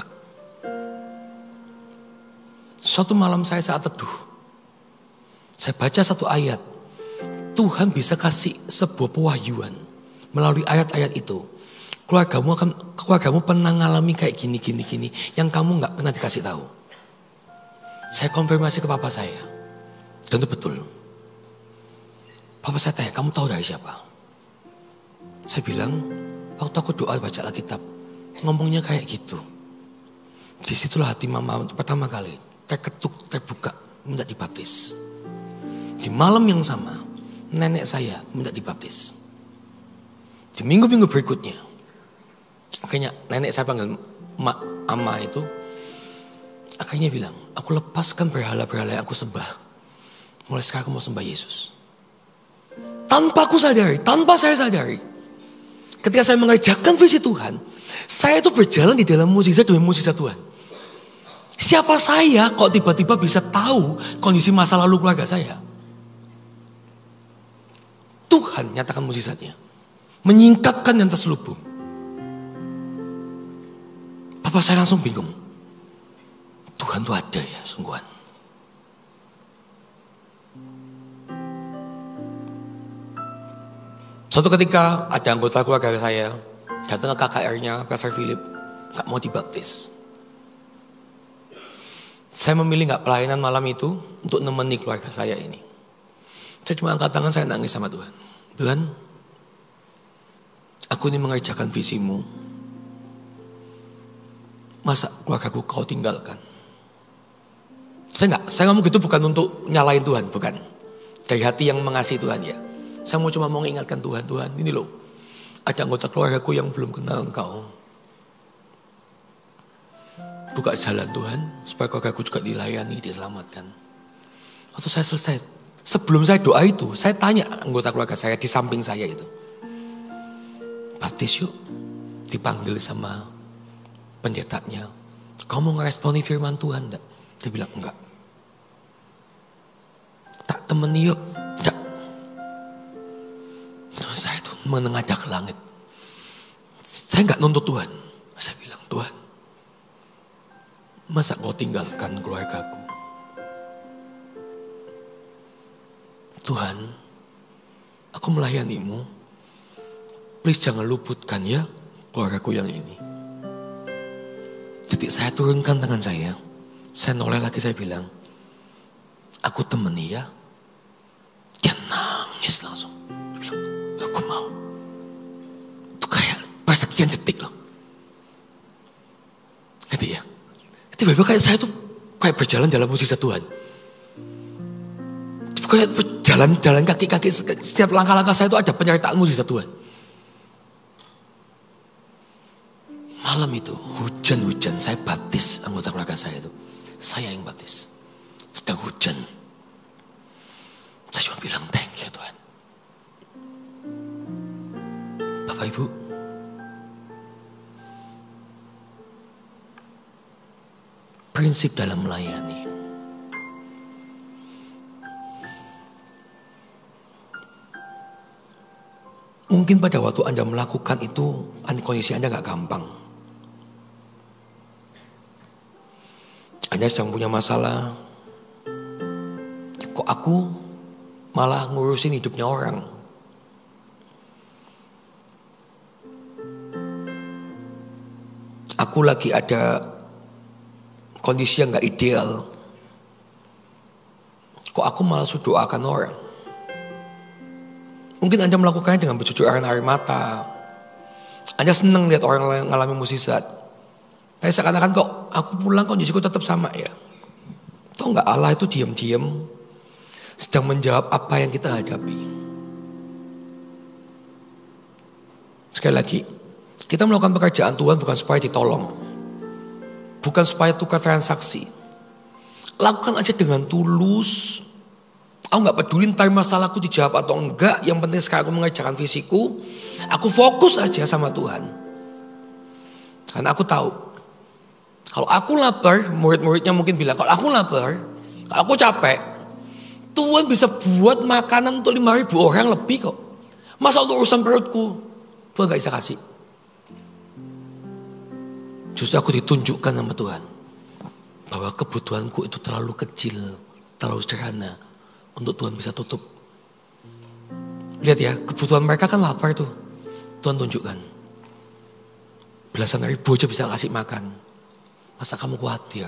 [SPEAKER 1] Suatu malam saya saat teduh, saya baca satu ayat. Tuhan bisa kasih sebuah pewahyuan melalui ayat-ayat itu. keluargamu pernah ngalami kayak gini, yang kamu nggak pernah dikasih tahu. Saya konfirmasi ke papa saya, dan itu betul. Papa saya tanya, kamu tahu dari siapa? Saya bilang, waktu aku doa baca Alkitab, ngomongnya kayak gitu. Disitulah hati mama pertama kali terketuk, terbuka, minta dibaptis. Di malam yang sama, nenek saya minta dibaptis. Di minggu-minggu berikutnya, akhirnya nenek saya panggil Ama itu, akhirnya bilang, aku lepaskan berhala-berhala yang aku sembah. Mulai sekarang aku mau sembah Yesus. Tanpa aku sadari, tanpa saya sadari. Ketika saya mengerjakan visi Tuhan, saya itu berjalan di dalam mukjizat demi mukjizat Tuhan. Siapa saya kok tiba-tiba bisa tahu kondisi masa lalu keluarga saya? Tuhan nyatakan mukjizatnya. Menyingkapkan yang terselubung. Bapak saya langsung bingung. Tuhan tuh ada ya sungguhan. Suatu ketika ada anggota keluarga saya datang ke KKR-nya Pastor Philip, gak mau dibaptis. Saya memilih gak pelayanan malam itu untuk nemeni keluarga saya ini. Saya cuma angkat tangan, saya nangis sama Tuhan. Tuhan, aku ini mengerjakan visimu. Masa keluargaku kau tinggalkan? Saya ngomong gitu bukan untuk nyalain Tuhan, bukan. Dari hati yang mengasihi Tuhan ya. Saya cuma mau mengingatkan Tuhan, Tuhan ini loh. Ada anggota keluargaku yang belum kenal Engkau. Buka jalan Tuhan, supaya keluargaku juga dilayani, diselamatkan. Waktu saya selesai, sebelum saya doa itu, saya tanya anggota keluarga saya di samping saya itu. Baptis yuk, dipanggil sama pendetanya. Kamu mau ngeresponi firman Tuhan enggak? Dia bilang enggak. Tak temani yuk, enggak. Terus saya tuh menengadah ke langit. Saya enggak nuntut Tuhan. Saya bilang, Tuhan, masa kau tinggalkan keluargaku? Tuhan, aku melayanimu. Please jangan luputkan ya keluargaku yang ini. Jadi saya turunkan tangan saya noleh lagi, saya bilang, aku temani ya. Dia nangis langsung. Dia bilang, aku mau. Itu kayak persekian detik loh. Gitu ya. Tiba-tiba kayak saya tuh kayak berjalan dalam mukjizat Tuhan. Kayak jalan kaki-kaki, setiap langkah-langkah saya itu ada penyertaan mukjizat Tuhan. Malam itu hujan-hujan saya baptis anggota keluarga saya itu. Saya yang baptis. Sedang hujan. Saya cuma bilang thank you Tuhan. Bapak Ibu, prinsip dalam melayani. Mungkin pada waktu Anda melakukan itu, kondisi Anda gak gampang. Anda sedang punya masalah. Kok aku malah ngurusin hidupnya orang? Aku lagi ada kondisi yang gak ideal. Kok aku malah doakan orang? Mungkin Anda melakukannya dengan bercucuran air mata. Anda senang lihat orang lain mengalami mukjizat. Tapi seakan-akan kok aku pulang kondisiku tetap sama ya. Tahu nggak, Allah itu diam-diam sedang menjawab apa yang kita hadapi. Sekali lagi, kita melakukan pekerjaan Tuhan bukan supaya ditolong. Bukan supaya tukar transaksi. Lakukan aja dengan tulus. Aku gak peduli ntar masalahku dijawab atau enggak. Yang penting sekarang aku mengerjakan visiku. Aku fokus aja sama Tuhan. Karena aku tahu, kalau aku lapar, murid-muridnya mungkin bilang, kalau aku lapar, kalau aku capek, Tuhan bisa buat makanan untuk 5.000 orang lebih kok. Masa untuk urusan perutku, Tuhan gak bisa kasih. Justru aku ditunjukkan sama Tuhan bahwa kebutuhanku itu terlalu kecil, terlalu sederhana untuk Tuhan bisa tutup. Lihat ya, kebutuhan mereka kan lapar tuh. Tuhan tunjukkan. belasan ribu aja bisa kasih makan. Masa kamu khawatir?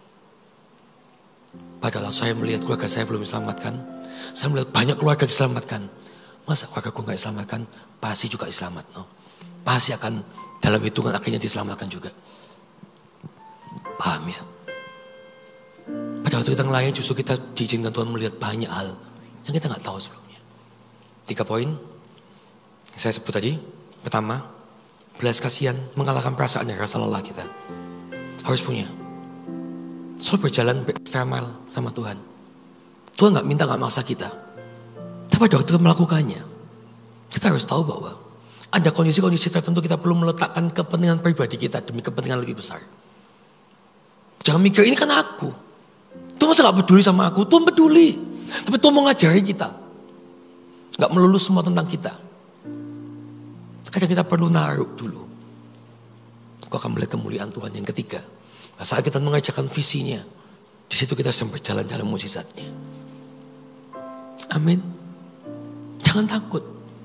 [SPEAKER 1] Padahal saya melihat keluarga saya belum diselamatkan. Saya melihat banyak keluarga diselamatkan. Masa keluargaku gak diselamatkan? Pasti juga diselamat. No? Pasti akan dalam hitungan akhirnya diselamatkan juga. Paham ya? Pada waktu kita ngelayani justru kita diizinkan Tuhan melihat banyak hal yang kita gak tahu sebelumnya. 3 poin yang saya sebut tadi. Pertama, belas kasihan mengalahkan perasaan dan rasa lelah kita. Harus punya. Selalu berjalan extra mile sama Tuhan. Tuhan gak minta, gak maksa kita. Tapi pada waktu kita melakukannya, kita harus tahu bahwa ada kondisi-kondisi tertentu kita perlu meletakkan kepentingan pribadi kita demi kepentingan lebih besar. Jangan mikir ini kan aku. Tuhan masa gak peduli sama aku? Tuhan peduli. Tapi Tuhan mau ngajari kita. Gak melulu semua tentang kita. Kadang kita perlu naruh dulu. Aku akan melihat kemuliaan Tuhan. Yang ketiga, saat kita mengerjakan visinya, di situ kita sedang berjalan dalam mukjizatnya. Amin. Jangan takut.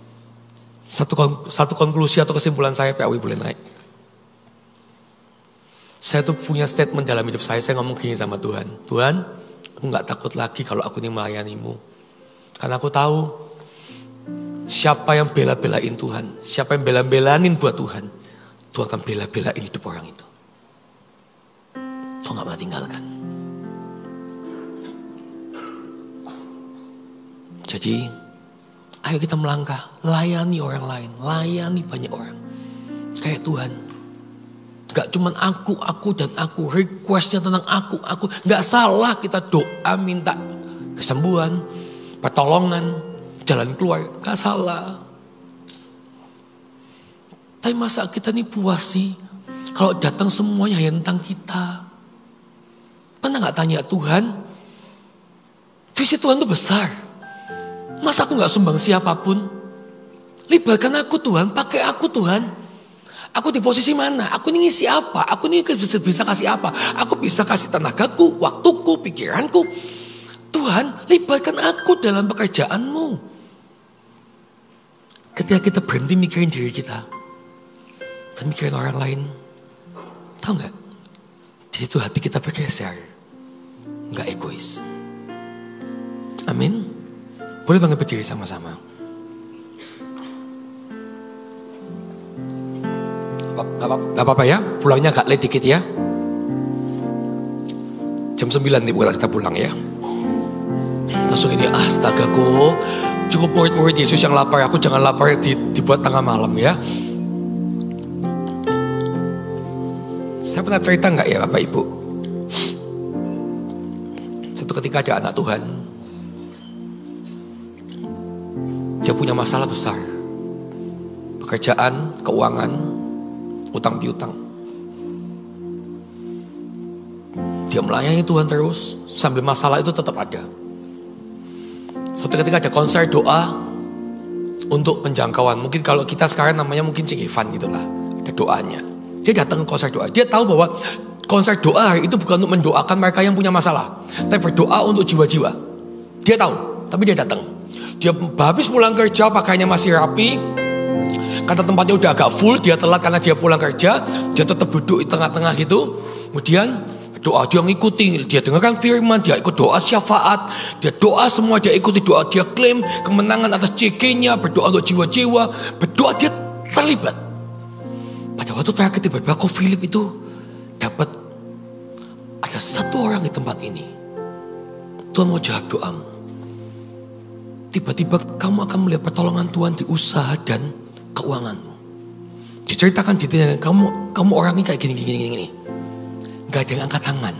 [SPEAKER 1] Satu konklusi atau kesimpulan saya, Pak Awi boleh naik. Saya tuh punya statement dalam hidup saya ngomong gini sama Tuhan. Tuhan, aku gak takut lagi kalau aku ini melayanimu. Karena aku tahu siapa yang bela-belain Tuhan, siapa yang bela-belain buat Tuhan, Tuhan akan bela-belain hidup orang itu. Tuhan gak pernah tinggalkan. Jadi, ayo kita melangkah, layani orang lain, layani banyak orang. Kayak Tuhan. Gak cuman aku dan aku, requestnya tentang aku. Gak salah kita doa minta kesembuhan, pertolongan, jalan keluar. Gak salah. Tapi masa kita ini puas sih kalau datang semuanya hanya tentang kita. Pernah gak tanya Tuhan, visi Tuhan itu besar. Masa aku gak sumbang siapapun? Libatkan aku Tuhan, pakai aku Tuhan. Aku di posisi mana? Aku ini ngisi apa? Aku ini bisa kasih apa? Aku bisa kasih tenagaku, waktuku, pikiranku. Tuhan, libatkan aku dalam pekerjaanmu. Ketika kita berhenti mikirin diri kita, kita mikirin orang lain. Tahu gak? Di situ hati kita bergeser. Gak egois. Amin. Boleh bangkit berdiri sama-sama. Gak apa-apa ya, pulangnya agak late dikit ya. Jam 9 nih kita pulang ya. Langsung ini, astagaku, cukup murid-murid Yesus yang lapar, aku jangan lapar dibuat tengah malam ya. Saya pernah cerita gak ya Bapak Ibu? Satu ketika ada anak Tuhan, dia punya masalah besar. Pekerjaan, keuangan, utang piutang. Dia melayani Tuhan terus sambil masalah itu tetap ada. Suatu ketika ada konser doa untuk penjangkauan. Mungkin kalau kita sekarang namanya mungkin Cikivan gitulah. Ada doanya. Dia datang ke konser doa. Dia tahu bahwa konser doa itu bukan untuk mendoakan mereka yang punya masalah, tapi berdoa untuk jiwa-jiwa. Dia tahu, tapi dia datang. Dia habis pulang kerja pakainya masih rapi. Kata tempatnya udah agak full, dia telat karena dia pulang kerja. Dia tetap duduk di tengah-tengah gitu. Kemudian doa dia ngikutin, dia dengarkan firman, dia ikut doa syafaat. Dia doa semua, dia ikuti doa, dia klaim kemenangan atas CG-nya, berdoa untuk jiwa-jiwa. Berdoa, dia terlibat. Pada waktu terakhir tiba-tiba kok Philip itu dapat ada satu orang di tempat ini. Tuhan mau jawab doamu. Tiba-tiba kamu akan melihat pertolongan Tuhan di usaha dan keuanganmu. Diceritakan detailnya, kamu orang ini kayak gini. Gak ada yang angkat tangan.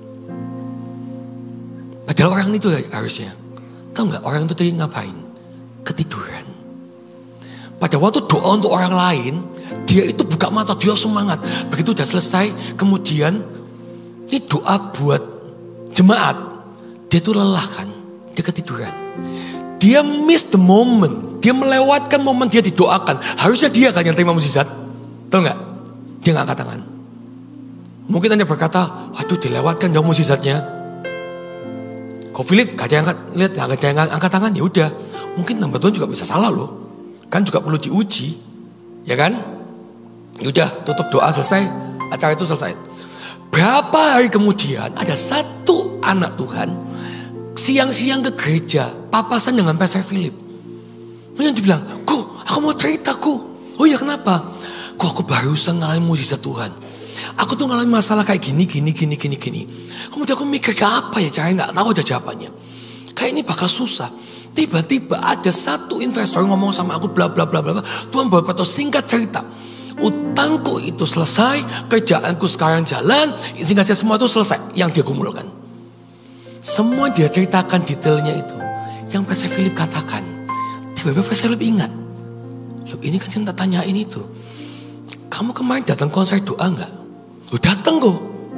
[SPEAKER 1] Padahal orang itu harusnya, tahu gak orang itu tadi ngapain? Ketiduran. Pada waktu doa untuk orang lain, dia itu buka mata, dia semangat. Begitu udah selesai, kemudian ini doa buat jemaat. Dia itu lelah kan, dia ketiduran. Dia miss the moment. Dia melewatkan momen dia didoakan. Harusnya dia kan yang terima mukjizat. Tahu gak? Dia gak angkat tangan. Mungkin Anda berkata, waduh dilewatkan dong mukjizatnya. Kok Philip gak ada yang angkat tangan? Ya udah, mungkin hamba Tuhan juga bisa salah loh. Kan juga perlu diuji. Ya kan? Yaudah, tutup doa selesai, acara itu selesai. Berapa hari kemudian ada satu anak Tuhan siang-siang ke gereja, papasan dengan Pastor Philip. Kemudian dia bilang, aku mau cerita, Oh ya kenapa? Aku barusan ngalamin mujizat Tuhan. Aku tuh ngalamin masalah kayak gini. Kemudian aku mikir kayak apa ya caranya, gak tahu ada jawabannya. Kayak ini bakal susah. Tiba-tiba ada satu investor ngomong sama aku bla bla bla bla. Tuhan berkata, singkat cerita, utangku itu selesai, kerjaanku sekarang jalan, singkat cerita semua itu selesai yang dia gumulkan. Semua dia ceritakan detailnya itu. Yang Pastor Philip katakan, tiba-tiba Pastor Philip ingat, loh ini kan yang tak tanyain itu. Kamu kemarin datang konser doa enggak? Loh datang kok.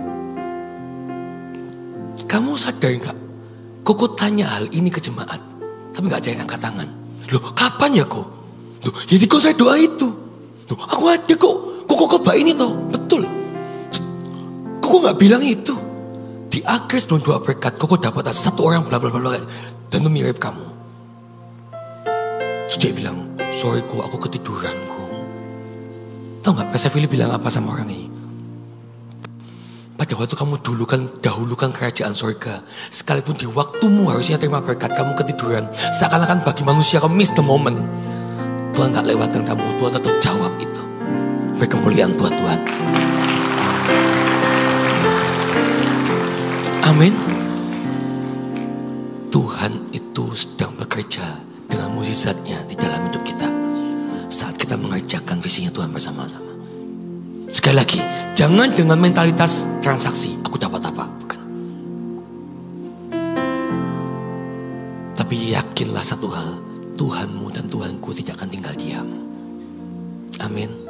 [SPEAKER 1] Kamu sadar enggak? Kok tanya hal ini ke jemaat, tapi enggak ada yang angkat tangan. Loh kapan ya kok? Loh ya di konser doa itu. Loh aku ada kok. Kok khotbah ini toh? Betul. Kok enggak bilang itu? Di akhir sebelum doa berkat, kok dapat ada satu orang bla bla bla dan itu mirip kamu. Terus dia bilang, sorry aku ketiduran Tahu gak Pastor Philip bilang apa sama orang ini? Pada waktu kamu dahulukan kerajaan surga, sekalipun di waktumu harusnya terima berkat, kamu ketiduran. Seakan-akan bagi manusia kamu miss the moment. Tuhan gak lewatkan kamu, Tuhan tetap jawab itu. Berkemuliaan buat Tuhan. Amin. Tuhan itu sedang bekerja dengan mujizatnya di dalam hidup kita. Saat kita mengerjakan visinya Tuhan bersama-sama. Sekali lagi, jangan dengan mentalitas transaksi. Aku dapat apa? Bukan. Tapi yakinlah satu hal. Tuhanmu dan Tuhanku tidak akan tinggal diam. Amin.